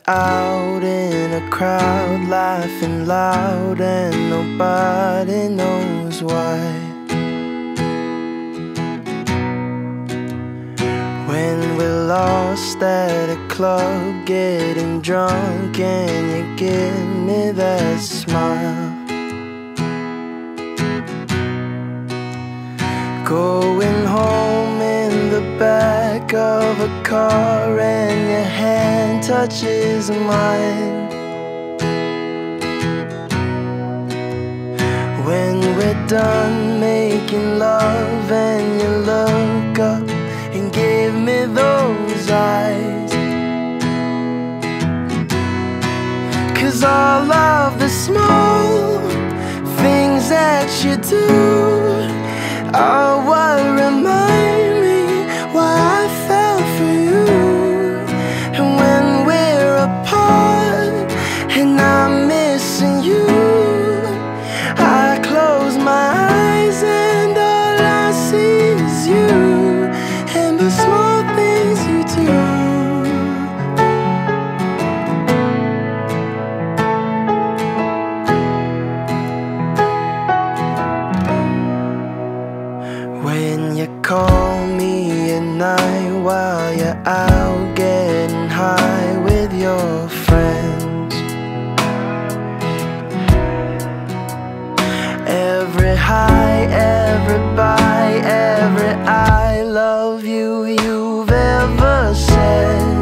out in a crowd, laughing loud and nobody knows why. When we're lost at a club, getting drunk, and you give me that smile. Going home in the back of a car and your hand touches mine. When we're done making love and you look up and give me those eyes, 'cause all of the small things that you do are what remind me why I fell for you. And when we're apart and I'm missing you, I close my eyes and all I see is you and the small things you do. When you call me at night while you're out getting high with your friends, every high, every bye, every I love you you've ever said,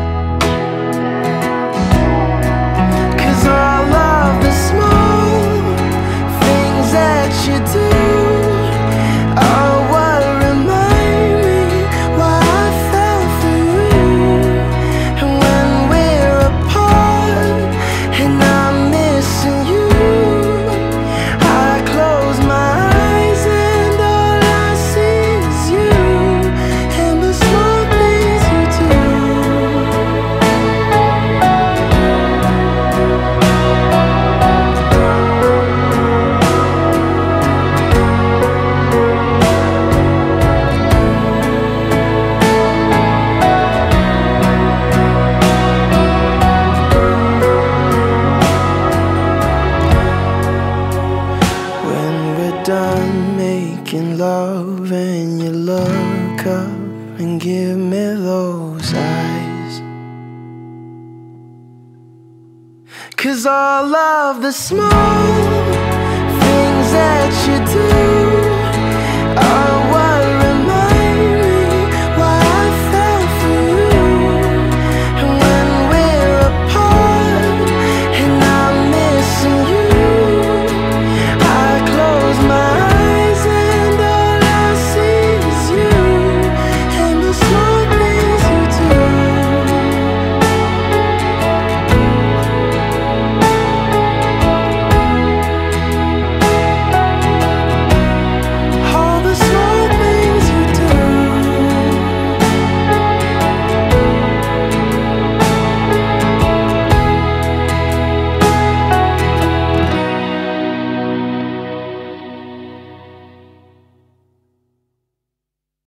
'cause all of the small things that you do are what remind me why I fell for you. And when we're apart and I'm missing you, I close my eyes and all I see is you and the small things you do. When we're done making love and you look up and give me those eyes, 'cause all of the small